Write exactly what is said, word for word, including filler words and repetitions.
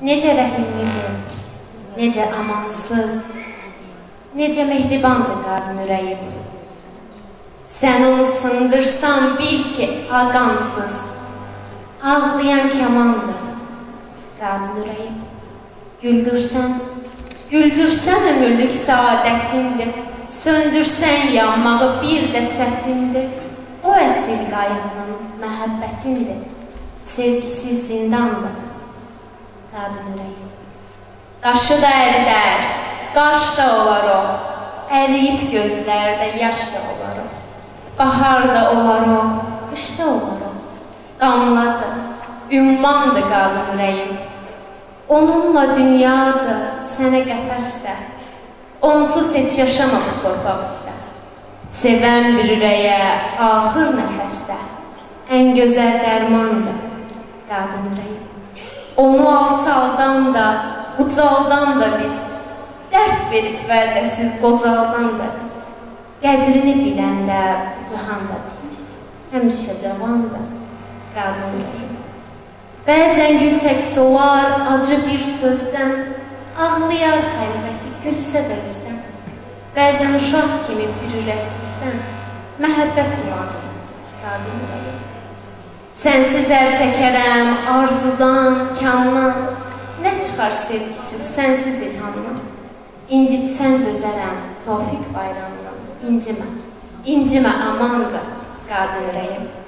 Necə rəhimlidir, necə amansız, necə mehribandır qadın ürəyim. Sən onu sındırsan bil ki, ağansız, ağlayan kamandır qadın ürəyim. Güldürsən, güldürsən ömürlük saadətindir, söndürsən yanmağı bir də çətindir. O əsil qayğının məhəbbətindir, sevgisiz zindandır qadın ürəyim. Daşı da ərilər, daş da olar o, əriyib gözlərdə yaş da olar o. Bahar da olar o, qış da olar o. Damladır, ümmandır qadın ürəyim. Onunla dünyadır, sənə qəfəsdə. Onsuz heç yaşama bu torpaq üstə. Sevən bir ürəyə axır nəfəsdə. Ən gözəl dərmandır qadın ürəyim. Onu alçaldan da, ucaldan da biz, dərd verib vərdəsiz qocaldan da biz. Qədrini biləndə bu cihanda biz, həmişə cavandır qadın ürəyim. Bəzən gül tək solar, acı bir sözdən, ağlayar xəlbəti gülsə də üzdən. Bəzən uşaq kimi bir ürəksizdən, məhəbbət olanır qadın ürəyim. Sənsiz əl çəkərəm arzudan, kamdan, nə çıxar sevgisiz, sənsiz ilhamdan. İncitsən dözərəm Tofiq bayramdan, incimə, incimə amandır qadın ürəyim.